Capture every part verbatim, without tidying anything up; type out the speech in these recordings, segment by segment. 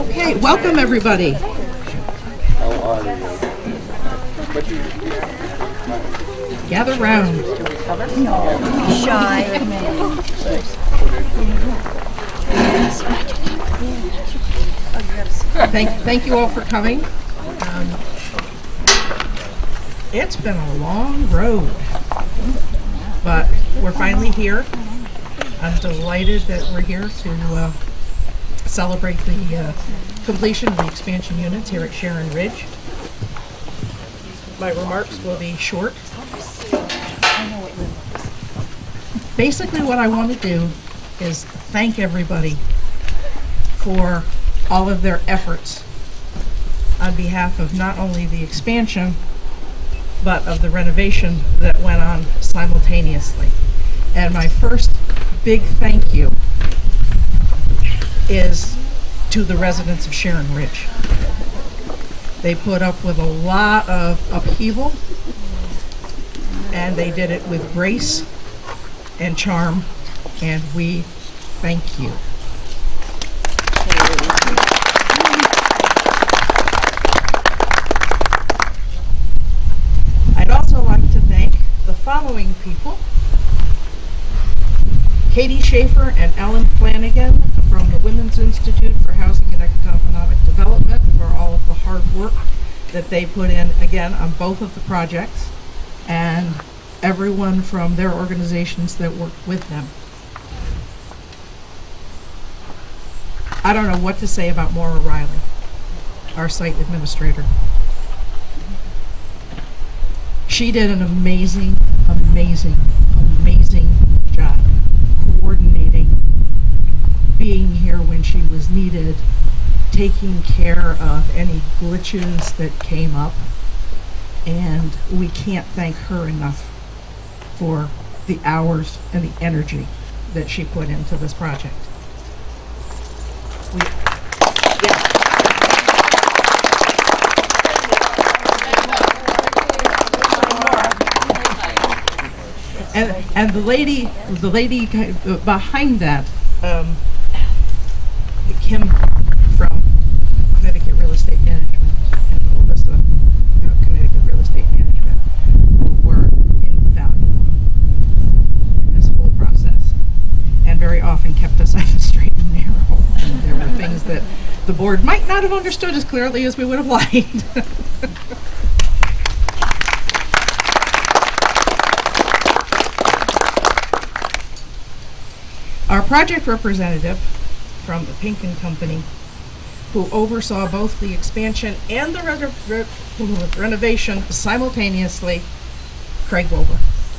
Okay, welcome everybody. Gather round. Shy. Thank, thank you all for coming. Um, it's been a long road, but we're finally here. I'm delighted that we're here to uh, celebrate the uh, completion of the expansion units here at Sharon Ridge. My remarks will be short. Basically what I want to do is thank everybody for all of their efforts on behalf of not only the expansion, but of the renovation that went on simultaneously. And my first big thank you is to the residents of Sharon Ridge. They put up with a lot of upheaval, and they did it with grace and charm, and we thank you. I'd also like to thank the following people: Katie Schaefer and Ellen Flanagan from the Women's Institute for Housing and Economic Development for all of the hard work that they put in, again, on both of the projects, and everyone from their organizations that worked with them. I don't know what to say about Maura Riley, our site administrator. She did an amazing, amazing, amazing job coordinating, being here when she was needed, taking care of any glitches that came up, and we can't thank her enough for the hours and the energy that she put into this project. We, yeah. And, and the lady, the lady behind that, um, Kim from Connecticut Real Estate Management and Alyssa, you know, Connecticut Real Estate Management, who were invaluable in this whole process, and very often kept us on the straight and narrow. And there were things that the board might not have understood as clearly as we would have liked. Our project representative from the Pinkin Company, who oversaw both the expansion and the re re renovation simultaneously, Craig Wilbur.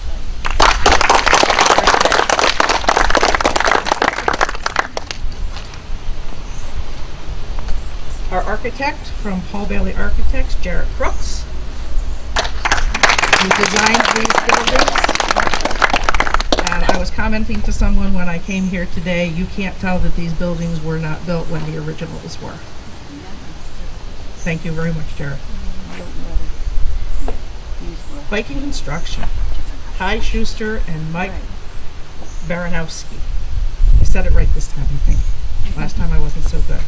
Our architect from Paul Bailey Architects, Jarrett Crooks, who designed these buildings. And I was commenting to someone when I came here today, you can't tell that these buildings were not built when the originals were. Thank you very much, Jared. Viking Construction, Ty Schuster and Mike Baranowski. I said it right this time, I think. Last time I wasn't so good.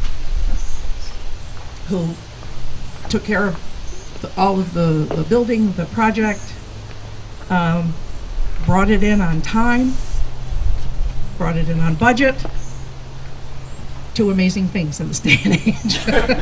Who took care of the, all of the, the building, the project, um, brought it in on time, brought it in on budget. Two amazing things in this day and age.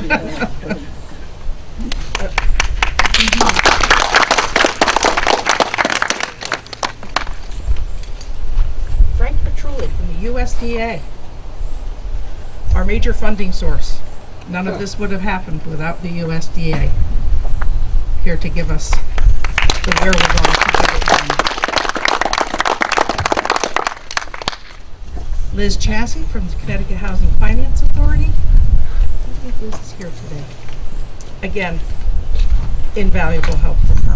Frank Petrulli from the U S D A, our major funding source. None of this would have happened without the U S D A here to give us the wherewithal to get it done. Liz Chassie from the Connecticut Housing Finance Authority. I think Liz is here today. Again, invaluable help from her.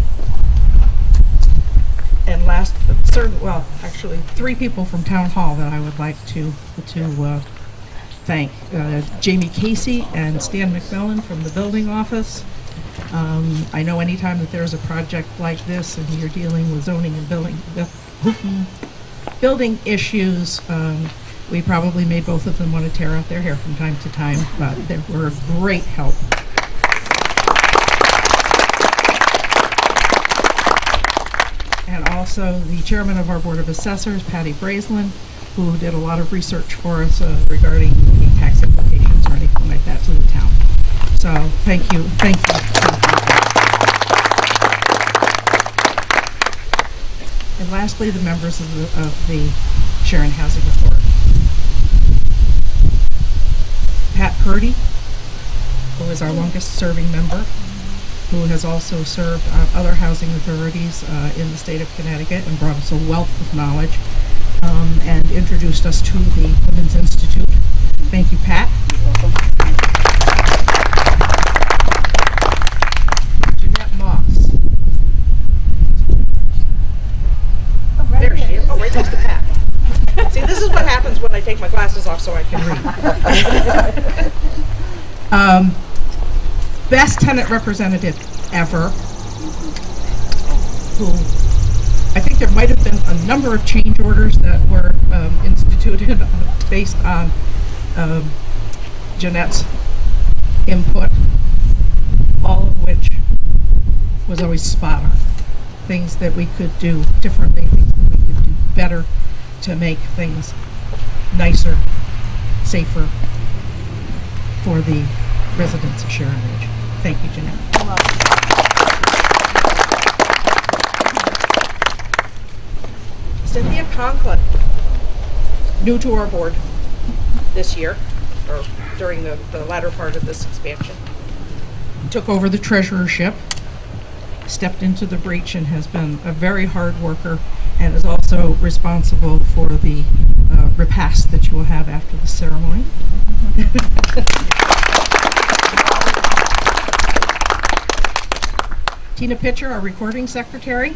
And last but certainly, well, actually three people from Town Hall that I would like to, to uh, thank. Uh, Jamie Casey and Stan McMillan from the building office. Um, I know anytime that there's a project like this and you're dealing with zoning and building, building issues, um, We probably made both of them want to tear out their hair from time to time, but they were a great help. And also the chairman of our Board of Assessors, Patty Brazelin, who did a lot of research for us uh, regarding any tax implications or anything like that to the town. So thank you, thank you. And lastly, the members of the, of the Sharon Housing Authority. Pat Purdy, who is our longest serving member, who has also served on other housing authorities uh, in the state of Connecticut and brought us a wealth of knowledge um, and introduced us to the Women's Institute. Thank you, Pat. You're welcome. Jeanette Moss. Oh, right there she is. Oh, right next to Pat. See, this is what happens when I take my glasses off so I can read. um, best tenant representative ever, who I think there might have been a number of change orders that were um, instituted based on um, Jeanette's input, all of which was always spot on. Things that we could do differently, things that we could do better to make things nicer, safer for the residents of Sharon Ridge. Thank you, Jeanette. Cynthia Conklin, new to our board this year, or during the, the latter part of this expansion, took over the treasurership, stepped into the breach, and has been a very hard worker, and is also responsible for the uh, repast that you will have after the ceremony. Tina Pitcher, our recording secretary,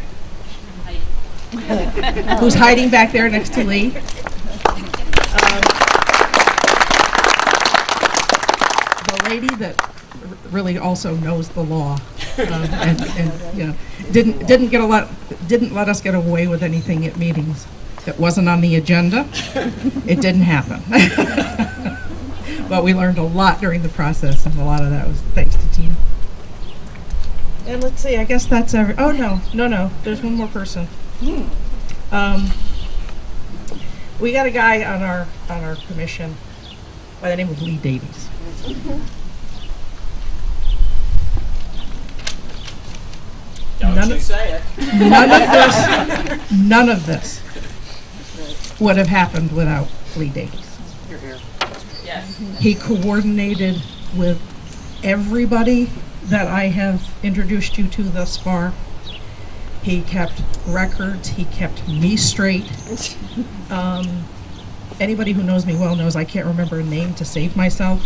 who's hiding back there next to Lee. Um, the lady that really also knows the law, um, and, and you know, didn't didn't get a lot, didn't let us get away with anything at meetings that wasn't on the agenda. It didn't happen, but we learned a lot during the process, and a lot of that was thanks to Tina. And let's see, I guess that's every. Oh no, no, no. There's one more person. Hmm. Um, we got a guy on our on our commission by the name of Lee Davies. Mm-hmm. Don't none you of, say it. None of this, none of this would have happened without Lee Davies. Yes. He coordinated with everybody that I have introduced you to thus far. He kept records. He kept me straight. Um, anybody who knows me well knows I can't remember a name to save myself.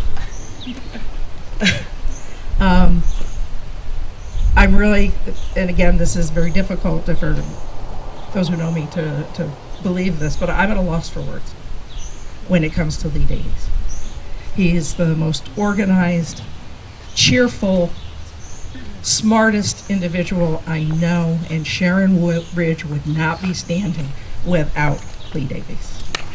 um, I'm really, and again, this is very difficult for those who know me to, to believe this, but I'm at a loss for words when it comes to Lee Davies. He's the most organized, cheerful, smartest individual I know, and Sharon Ridge would not be standing without Lee Davies.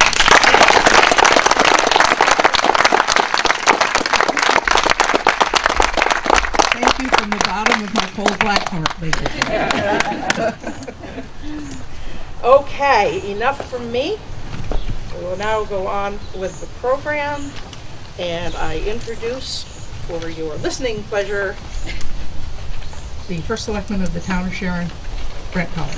Thank you from the bottom of my cold black heart, Lee. Okay, enough from me. We will now go on with the program, and I introduce, for your listening pleasure, the first selectman of the town of Sharon, Brent Collins.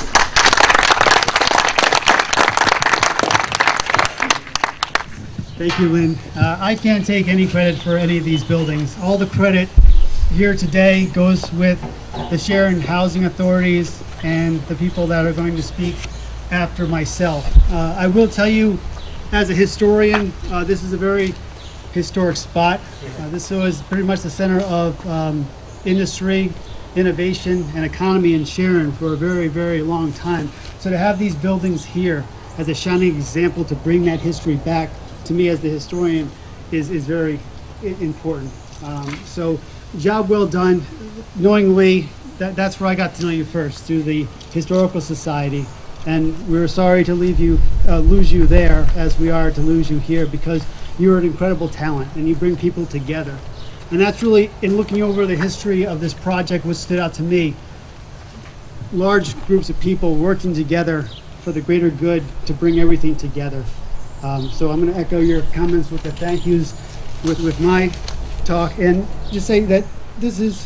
Thank you, Lynn. Uh, I can't take any credit for any of these buildings. All the credit here today goes with the Sharon Housing Authorities and the people that are going to speak after myself. Uh, I will tell you, as a historian, uh, this is a very historic spot. Uh, this was pretty much the center of um, industry, innovation, and economy in Sharon for a very, very long time. So to have these buildings here as a shining example to bring that history back, to me as the historian, is, is very important. Um, so job well done. Knowing Lee, that, that's where I got to know you first, through the Historical Society. And we're sorry to leave you, uh, lose you there as we are to lose you here, because you're an incredible talent and you bring people together. And that's really, in looking over the history of this project, what stood out to me. Large groups of people working together for the greater good to bring everything together. Um, so I'm going to echo your comments with the thank yous with, with my talk, and just say that this is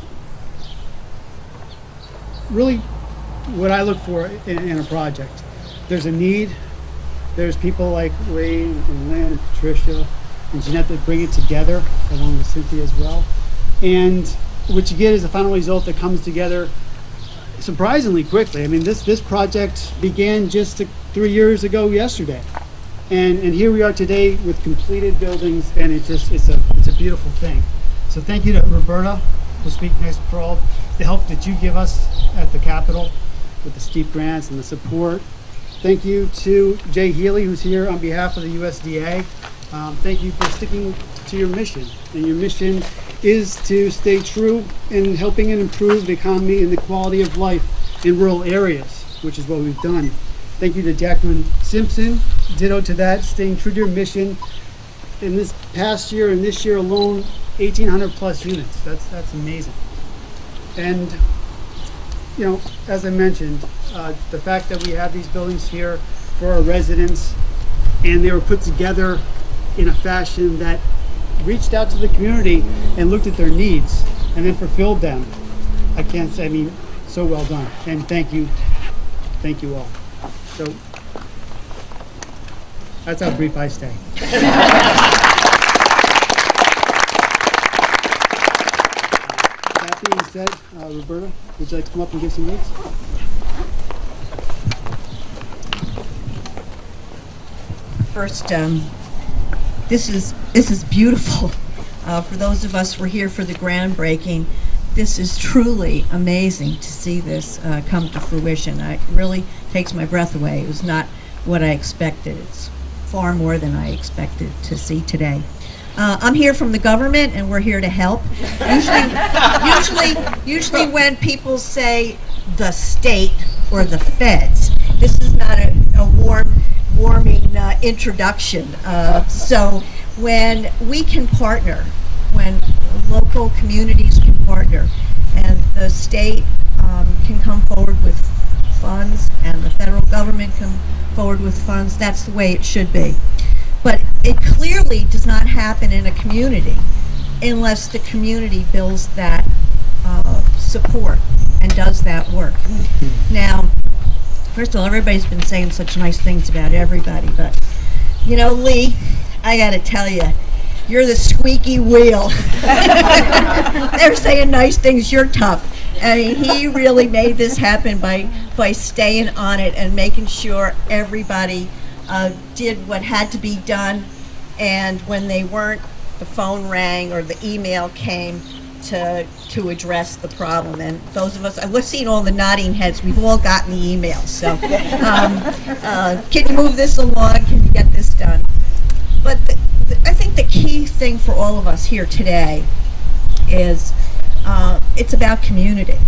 really what I look for in, in a project. There's a need. There's people like Wayne and Lynn and Patricia and Jeanette that bring it together, along with Cynthia as well. And what you get is a final result that comes together surprisingly quickly. I mean, this this project began just a, three years ago yesterday, and and here we are today with completed buildings, and it's just it's a it's a beautiful thing. So thank you to Roberta, who speak next, for all the help that you give us at the Capitol with the steep grants and the support. Thank you to Jay Healy, who's here on behalf of the U S D A. Um, thank you for sticking to your mission, and your mission is to stay true in helping and improve the economy and the quality of life in rural areas, which is what we've done. Thank you to Jacqueline Simpson, ditto to that, staying true to your mission. In this past year and this year alone, eighteen hundred plus units. That's that's amazing. And you know, as I mentioned, uh, the fact that we have these buildings here for our residents, and they were put together in a fashion that reached out to the community and looked at their needs and then fulfilled them. I can't say, I mean, so well done. And thank you, thank you all. So that's how brief I stay. That being said, uh, Roberta, would you like to come up and give some words? First, um, this is this is beautiful. Uh, for those of us who were here for the groundbreaking, this is truly amazing to see this uh, come to fruition. It really takes my breath away. It was not what I expected. It's far more than I expected to see today. Uh, I'm here from the government, and we're here to help. Usually, usually, usually when people say the state or the feds, this is not a, a warm, warming uh, introduction. Uh, so when we can partner, when local communities can partner, and the state um, can come forward with funds, and the federal government come forward with funds, that's the way it should be. But it clearly does not happen in a community unless the community builds that uh, support and does that work. Now, first of all, everybody's been saying such nice things about everybody, but you know, Lee, I gotta tell you, you're the squeaky wheel. They're saying nice things, you're tough. I mean, he really made this happen by, by staying on it and making sure everybody uh, did what had to be done, and when they weren't, the phone rang or the email came to to address the problem. And those of us, I've seen all the nodding heads, we've all gotten the emails. So um, uh, can you move this along? Can you get this done? But the, the, I think the key thing for all of us here today is uh, it's about community.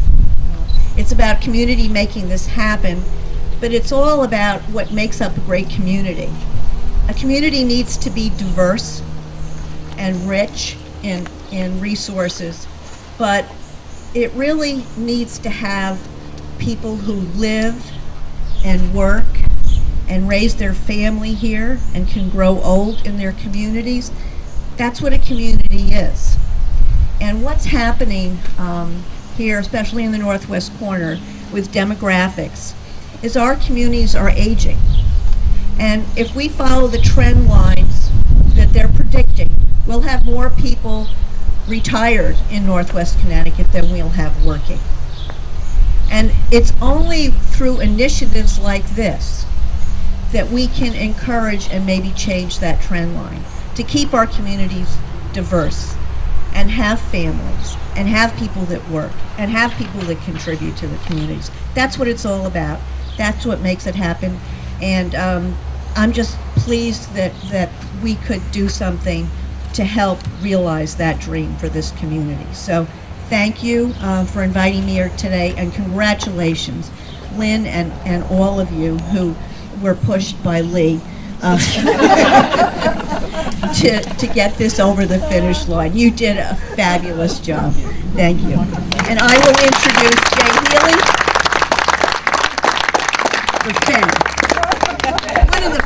It's about community making this happen, but it's all about what makes up a great community. A community needs to be diverse and rich in, in resources, but it really needs to have people who live and work and raise their family here and can grow old in their communities. That's what a community is. And what's happening um, here, especially in the northwest corner with demographics, is our communities are aging. And if we follow the trend lines that they're predicting, we'll have more people retired in Northwest Connecticut than we'll have working. And it's only through initiatives like this that we can encourage and maybe change that trend line, to keep our communities diverse and have families and have people that work and have people that contribute to the communities. That's what it's all about. That's what makes it happen. And um, I'm just pleased that, that we could do something to help realize that dream for this community. So thank you uh, for inviting me here today, and congratulations. Lynn and, and all of you who were pushed by Lee uh, to, to get this over the finish line. You did a fabulous job. Thank you. And I will introduce Jay Healy, the Fed. One of the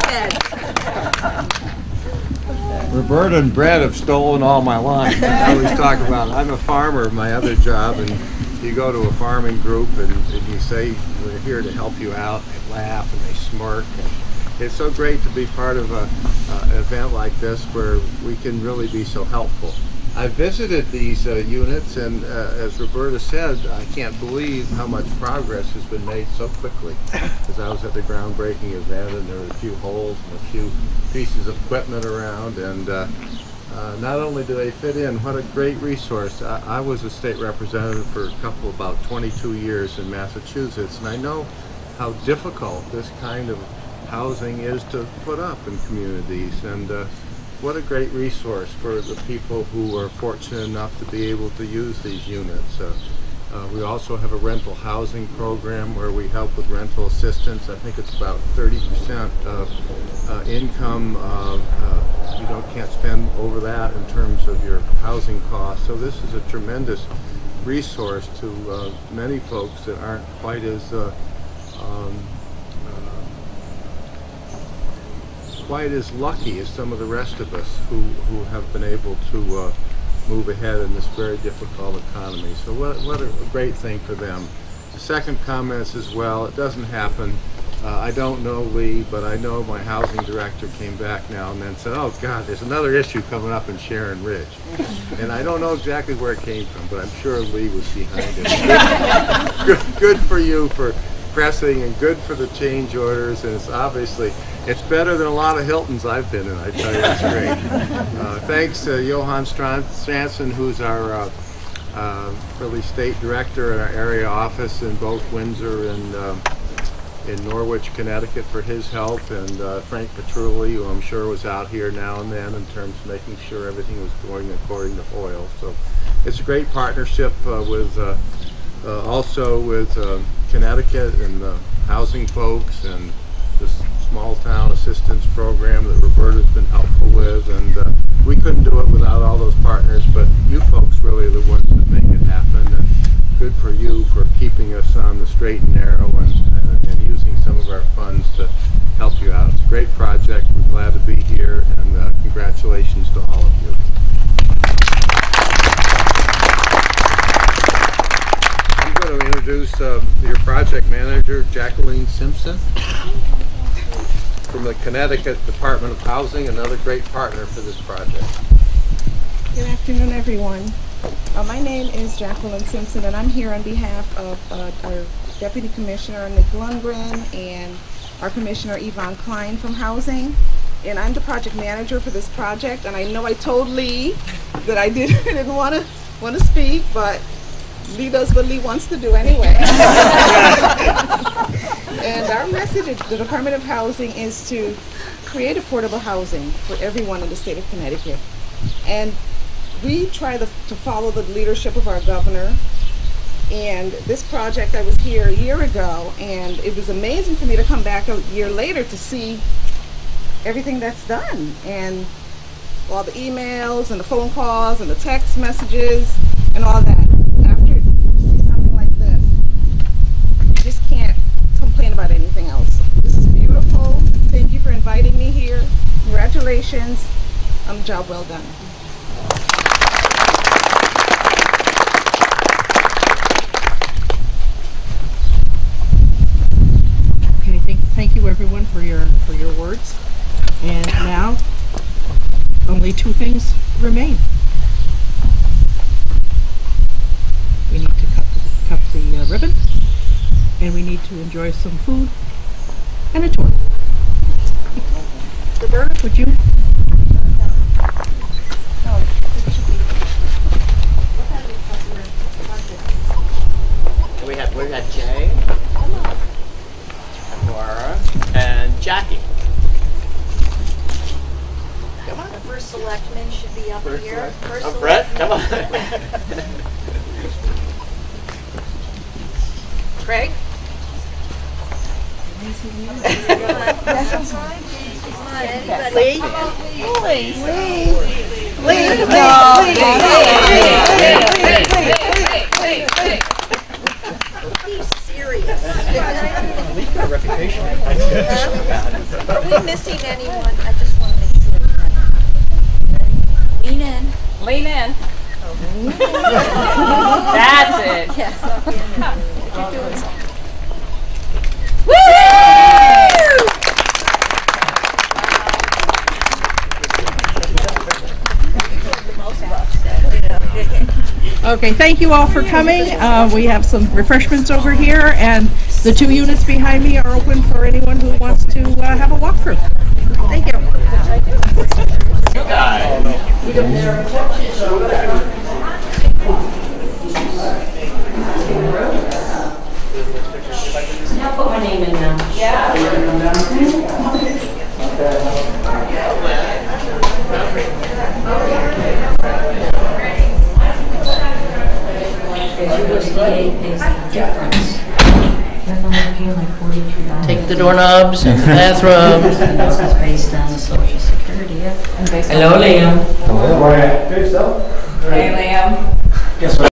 Feds. Roberta and Brett have stolen all my lines. I always talk about, I'm a farmer, my other job, and you go to a farming group and, and you say, we're here to help you out, they laugh and they smirk. And it's so great to be part of a, uh, an event like this where we can really be so helpful. I visited these uh, units, and uh, as Roberta said, I can't believe how much progress has been made so quickly. As I was at the groundbreaking event, and there were a few holes and a few pieces of equipment around, and uh, uh, not only do they fit in, what a great resource. I, I was a state representative for a couple, about twenty-two years in Massachusetts, and I know how difficult this kind of housing is to put up in communities. And uh, what a great resource for the people who are fortunate enough to be able to use these units. Uh, uh, we also have a rental housing program where we help with rental assistance. I think it's about thirty percent of uh, income. Uh, uh, you don't can't spend over that in terms of your housing costs. So this is a tremendous resource to uh, many folks that aren't quite as uh, um, quite as lucky as some of the rest of us who, who have been able to uh, move ahead in this very difficult economy. So what, what a great thing for them. The second comment as well, it doesn't happen. Uh, I don't know Lee, but I know my housing director came back now and then said, oh God, there's another issue coming up in Sharon Ridge. And I don't know exactly where it came from, but I'm sure Lee was behind it. Good, good, good for you for pressing, and good for the change orders, and it's obviously, it's better than a lot of Hiltons I've been in, I tell you, it's great. Uh, thanks to Johan Stranson, who's our uh, uh, really state director in our area office in both Windsor and uh, in Norwich, Connecticut, for his help, and uh, Frank Petrulli, who I'm sure was out here now and then in terms of making sure everything was going according to oil. So it's a great partnership uh, with uh, uh, also with uh, Connecticut and the housing folks, and this small town assistance program that Roberta's been helpful with, and uh, we couldn't do it without all those partners, but you folks really are the ones that make it happen, and good for you for keeping us on the straight and narrow, and, and, and using some of our funds to help you out. It's a great project. We're glad to be here, and uh, congratulations to all of you. To introduce uh, your project manager, Jacqueline Simpson, from the Connecticut Department of Housing, another great partner for this project. Good afternoon, everyone. Uh, my name is Jacqueline Simpson, and I'm here on behalf of uh, our Deputy Commissioner, Nick Lundgren, and our Commissioner, Yvonne Klein from Housing. And I'm the project manager for this project, and I know I told Lee that I didn't, didn't want to want to speak, but Lee does what Lee wants to do anyway. And our message at the Department of Housing is to create affordable housing for everyone in the state of Connecticut. And we try to, to follow the leadership of our governor. And this project, I was here a year ago, and it was amazing for me to come back a year later to see everything that's done. And all the emails and the phone calls and the text messages and all that. About anything else. This is beautiful. Thank you for inviting me here. Congratulations. Um, job well done. Okay, thank, thank you everyone for your for your words. And now, only two things remain. We need to cut the, cut the uh, ribbon. And we need to enjoy some food and a tour. Roberta, would you? We have we got Jay, and Laura, and Jackie. Come on. The first selectman should be up First here. select- First oh, Brett, selectman. come on. Craig? Lee? He's serious. We've got a reputation. Are we missing anyone? I just want to make sure. Lean in. Lean in. That's it. Yes. You're doing something. Okay, thank you all for coming. Uh, we have some refreshments over here, and the two units behind me are open for anyone who wants to uh, have a walkthrough. Thank you. I'll put my name in now. Yeah. Take the doorknobs and the bathroom. This is based on the Social Security. Hello, Liam. Hello. Hey, Liam. Guess what?